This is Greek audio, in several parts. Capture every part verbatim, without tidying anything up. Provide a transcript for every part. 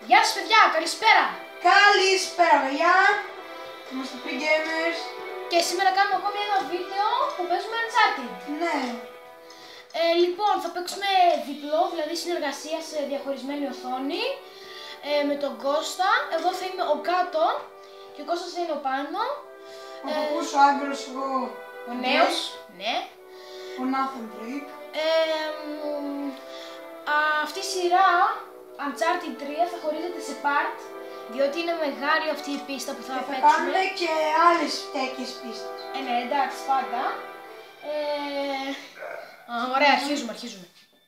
Γεια σας παιδιά, καλησπέρα! Καλησπέρα παιδιά! Είμαστε Pre-Gamers. Και σήμερα κάνουμε ακόμη ένα βίντεο που παίζουμε Uncharted. Ναι. Ε, λοιπόν, θα παίξουμε διπλό, δηλαδή συνεργασία σε διαχωρισμένη οθόνη ε, με τον Κώστα. Εγώ θα είμαι ο κάτω και ο Κώστας θα είναι ο πάνω. Ο ε, παππούς, ο Άγγελος, εγώ ο νέος. Ναι. Ο Nathan Drake. Ε, αυτή η σειρά Uncharted τρία θα χωρίζεται σε part, διότι είναι μεγάλη αυτή η πίστα που θα, και θα παίξουμε. Θα κάνουμε και άλλες τέτοιες πίστες. Ε, ναι, εντάξει, πάντα. Ε, α, ωραία, αρχίζουμε, αρχίζουμε.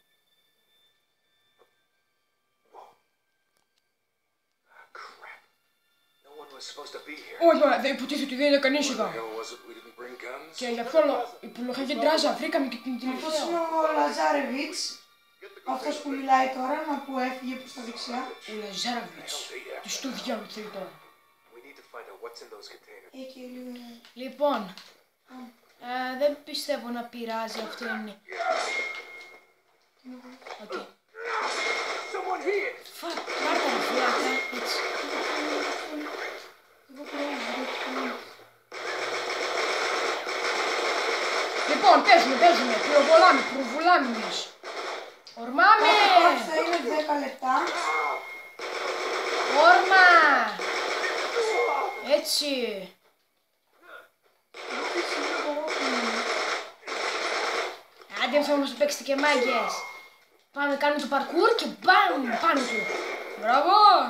Όχι, δεν υποτίθεται ότι δεν είναι κανείς εδώ. Και για ποιο λόγο, υπολογική ντράζα, βρήκαμε και την τελευταία. Αυτός είναι ο Λαζάρεβιτς. Αυτός που μιλάει τώρα, μα που έφυγε προς τα δεξιά. Ο Λαζάρεβιτς. Τι στο διάλογο θέλει τώρα. Έχει λίγο... Λοιπόν, ε, δεν πιστεύω να πειράζει, αυτό είναι. Οκ. Φακ, πάρτε ρε φλάκα, έτσι. Λοιπόν, παίζουμε, παίζουμε, πυροβολάμε, προβολάμε εμείς. Ορμάμε! Αυτό θα είναι δέκα λεπτά. Όρμα! Έτσι. Άντε θα μας το παίξετε και μάγκες. Πάμε, κάνουμε το parkour και μπαμ, πάνω του. Μπράβο!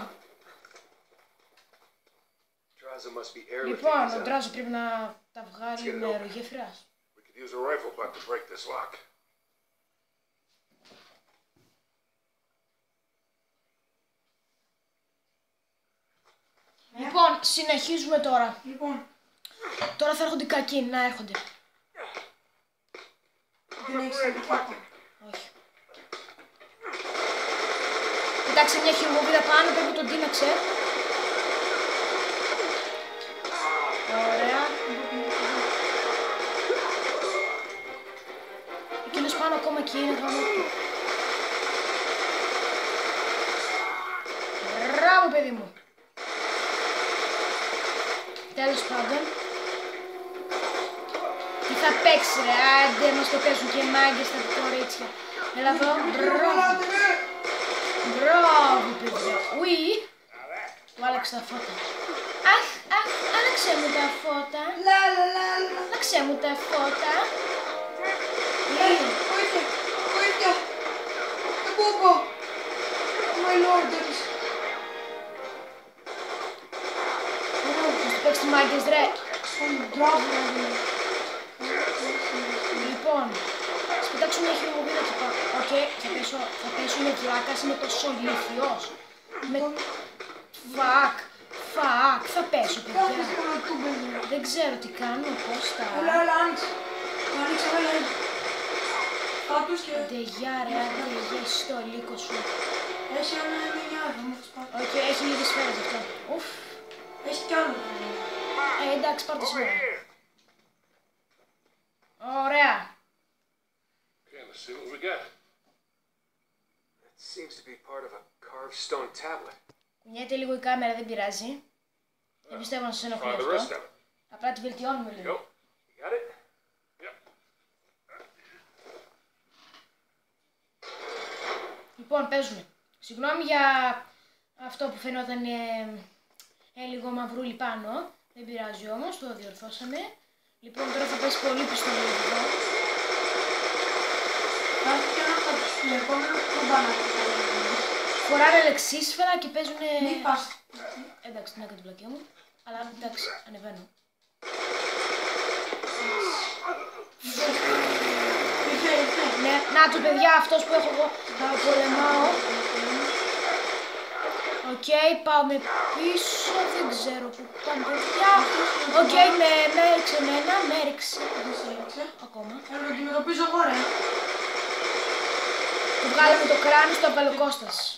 Λοιπόν, ο Ντράζο πρέπει να τα βγάλει με αερογέφυρας. Λοιπόν, συνεχίζουμε τώρα. Λοιπόν. Τώρα θα έρχονται οι κακοί, να έρχονται. Δεν έχεις αντιφάτα. Όχι. Κοιτάξτε μια χειροβοβίδα πάνω, πρέπει να τον τίναξε. Ωραία. Εκείνος πάνω ακόμα εκεί είναι γάμο. Μπράβο παιδί μου. Τέλος πάντων. Τι θα παίξει ρε, άντε μας το παίζουν και μάγκες τα κορίτσια. Έλα εδώ, μπράβο. Μπράβο παιδιά. Ουί. Του άλλαξε τα φώτα. Αχ, αχ, άλλαξε μου τα φώτα. Λα, λα, λα, λα. Άλλαξε μου τα φώτα. Βοήθεια, βοήθεια. Δεν πω πω. My lorders. Παίξτε μάγκες ρε. Μπράβο ρε. Λοιπόν, ας πετάξουμε μια χειροβοβίδα και πάω. Οκ, θα πέσω, θα πέσω με βλάκας, είμαι τόσο ηλίθιος. Με... Φακ, φακ, θα πέσω παιδιά. Δεν ξέρω τι κάνω, πώς θα... Έλα, έλα, άνοιξε. Άνοιξε, έλα, έλα. Πάτους και... Άντε γεια ρε, άντε γεια στο λύκο σου. Έχει ένα εννιά, θα μου φας. Οκ, έχει λίγες σφαίρες αυτό. Ουφ. Έχει κι άλλο. Ε, εντάξει, πάρ' το σήμερα. Ωραία. Κουνιέται λίγο η κάμερα, δεν πειράζει. Δεν πιστεύω να σας ενοχλεί αυτό. Απλά τη βελτιώνουμε λίγο. Λοιπόν, παίζουμε. Συγγνώμη για αυτό που φαινόταν ε, ε, λίγο μαυρούλι πάνω. Δεν πειράζει όμως, το διορθώσαμε. Λοιπόν, τώρα θα πέσει πολύ πιστολή εδώ. Φοράνε λεξίσφαιρα και παίζουνε... Μη πας. Εντάξει, την έκανα την πλακία μου. Αλλά εντάξει, ανεβαίνω. Ναι, να του παιδιά, αυτός που έχω εγώ θα πολεμάω. Οκ, πάμε πίσω, δεν ξέρω που πάμε παιδιά. Οκ, με, με έριξε εμένα, με έριξε. Ακόμα. Θέλω να αντιμετωπίζω εγώ ρε. Του βγάλαμε το κράνος, το έβαλε ο Κώστας.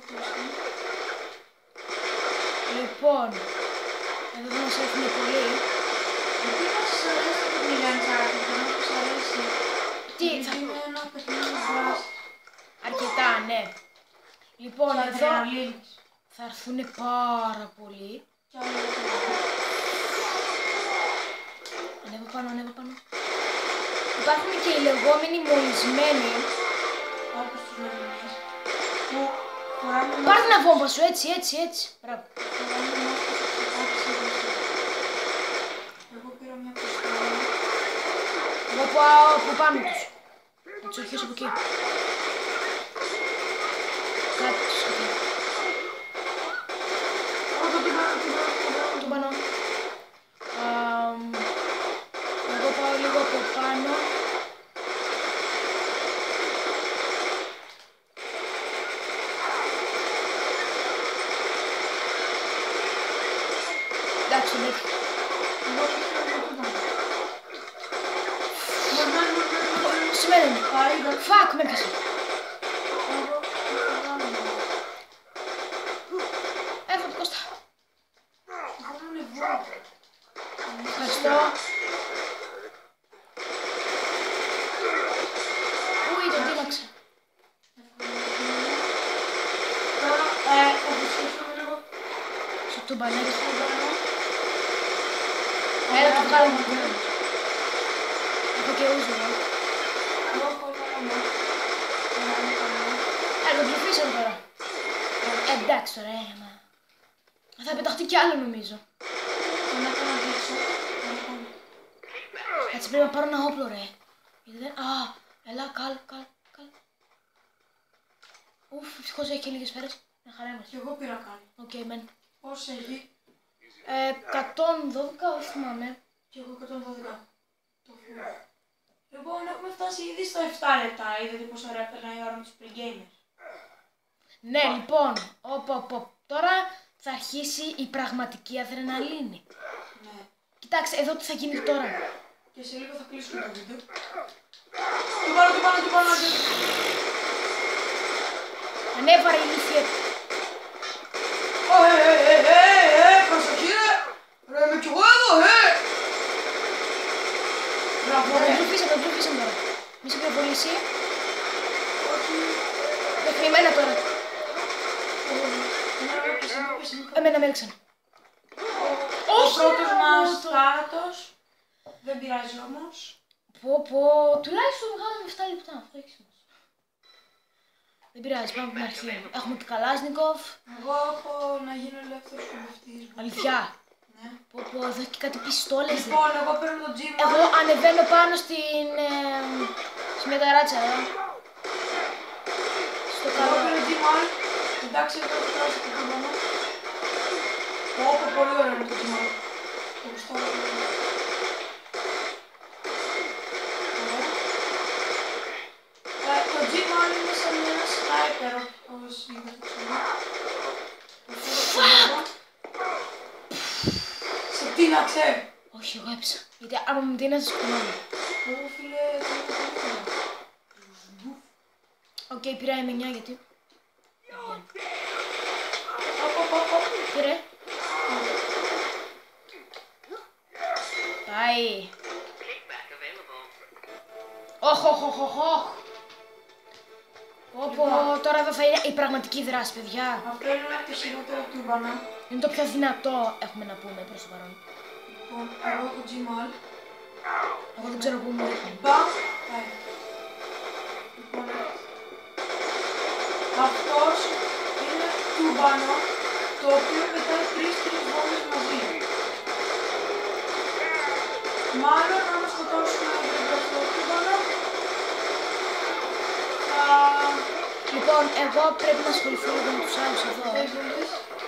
Λοιπόν, εδώ δεν μας έρθουν πολύ. Γιατί θα σας αρέσει το παιχνίδι Uncharted, δεν θα σας αρέσει. Τι, θα... Είναι ένα παιχνίδι δράση. Αρκετά, ναι. Λοιπόν, εδώ Θα έρθουν πάρα πολλοί. Κι άλλο δεν. Ανέβω πάνω, ανέβω πάνω. Υπάρχουν και οι λεγόμενοι μολυσμένοι. Όπως τους λέμε. Που φοράμε Πάρε την αβόμβα σου, έτσι, έτσι, έτσι. Μπράβο. φοράμε μάσκες σε κάτι σύγκριση. Εγώ πήρα μια προστασία. Εγώ πάω από πάνω τους. Να τους αρχίσω από εκεί. Κάτι τους εκεί. Εγώ την πάνω, την πάνω, την πάνω. Του πάνω. Αμ, Εγώ πάω λίγο από πάνω. Εντάξει, δεν έχει. Εγώ την πάνω, την πάνω. Μορμέν, μορμέν, μορμέν. Σημαίνει. Πάει, εντάξει. Φακ, με έπιασε. Εγώ την κάνω. Έρχονται Κώστα. Εγώ μου είναι βόλτα. Ευχαριστώ. Ουι, τον τίμαξε. Τώρα, ε, θα προσθέσουμε λίγο Στο τουμπανάκι. στο πάνω. Έλα, του βγάλουμε το τέλος. Έχω και ούζο εδώ. Εγώ έχω ένα κανένα. Έλα, τον ψηφίσαμε τώρα. Ε, Εντάξει τώρα, ε, μα. Θα πεταχτεί κι άλλο νομίζω. Τον έκανα δείξω. Έτσι πρέπει να πάρω ένα όπλο, ρε. Γιατί δεν... Α, έλα, καλ, καλ, καλ. Ουφ, ευτυχώς έχει και λίγες σφαίρες. Μια χαρά είμαστε. Και εγώ πήρα κάτι. Οκ, μεν. Πώς έχει. Ε, εκατόν δώδεκα, όχι θυμάμαι. Και εγώ εκατόν δώδεκα. Το φύλλο. Λοιπόν, έχουμε φτάσει ήδη στα επτά λεπτά. Είδατε πόσο ωραία περνάει η ώρα με τους pre-gamers. Ναι, λοιπόν, όπα, όπα. Τώρα θα αρχίσει η πραγματική αδρεναλίνη. Ναι. Κοιτάξτε, εδώ τι θα γίνει τώρα. Και σε λίγο θα κλείσουμε το βίντεο. Του πάνω, του πάνω, του πάνω. Ανέβαρε η ηλίθεια. Ω, ε, ε, ε, ε, ε, προσοχή ρε. Ρε, είμαι κι εγώ εδώ, ε. Μπράβο, Θα τον ρε. τρουφίσαμε, τον τρουφίσαμε τώρα. Μη σε πυροβολήσει. Όχι. Μέχρι εμένα τώρα. Εμένα με έριξαν. Ο Όχι, πρώτος ρε, μας το- θάνατος. Δεν πειράζει όμως. Πω πω, τουλάχιστον βγάλαμε επτά λεπτά. Αυτό έχει σημασία. Δεν πειράζει, πάμε από την αρχή. Έχουμε και Καλάσνικοφ. Εγώ έχω να γίνω ελεύθερος κομμευτής. Αλήθεια. Ναι. Πω πω, εδώ έχει και κάτι πιστόλες. ρε. Λοιπόν, εγώ παίρνω το G-Man. Εγώ ανεβαίνω πάνω στην... Ε, στη μεταράτσα εδώ. Στο Εγώ καλό. παίρνω G-Man. Εντάξει, εδώ έχω φτάσει το G-Man. Πω, πολύ ωραίο είναι το G-Man. Το γουστάρω πολύ. Ωραία. Ε, Το G-Man είναι σαν ένα sniper, όπως είδατε ξανά. Σε τίναξε! Όχι, εγώ έπεσα. Γιατί άμα μου τίναζε σκοτώνω. Εγώ φίλε, τι είναι το τέλειο. Οκ, πήρα εμ εννιά γιατί... Οπ, οπ, οπ, οπ. Τι ρε. Πάει. Όχ, όχ, όχ, όχ, όχ. Πω, πω, τώρα εδώ θα είναι η πραγματική δράση, παιδιά. Αυτό είναι ένα από τα χειρότερα τούμπανα. Είναι το πιο δυνατό, έχουμε να πούμε προς το παρόν. Λοιπόν, εγώ έχω G-Man. Εγώ δεν ξέρω πού μου ρίχνει. Μπαμ! Πάει. Λοιπόν, αυτός είναι τούμπανο, το οποίο πετάει τρεις τρεις βόμβες μαζί. Μάλλον άμα σκοτώσουμε αυτό το τούμπανο, θα... Λοιπόν, εγώ πρέπει να ασχοληθώ λίγο με τους άλλους εδώ. Δεν μπορείς.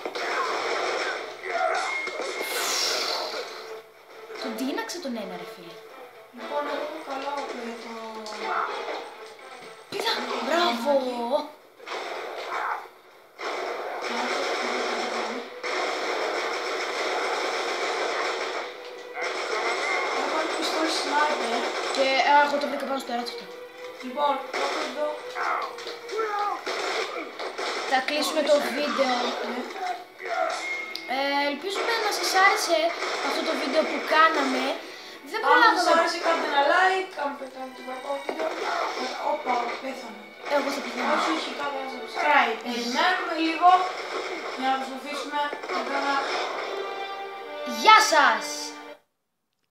Τον τίναξε τον ένα, ρε φίλε. Λοιπόν, εγώ έχω καλά όπλο για το... Πήδα, μπράβο. Έχω ένα πιστόλι sniper. Και α, εγώ το βρήκα πάνω στο τεράστιο. Λοιπόν, έχω εδώ... Θα κλείσουμε το βίντεο. Ε, ελπίζουμε να σας άρεσε αυτό το βίντεο που κάναμε. Δεν Αν σας προλάβαμε. άρεσε κάντε ένα like, αν πετάνε το κακό βίντεο. Όπα, πέθανε. Εγώ θα πηγαίνω. Όχι, όχι, κάντε ένα subscribe. Περιμένουμε λίγο. Για να προσπαθήσουμε εδώ να... Γεια σας!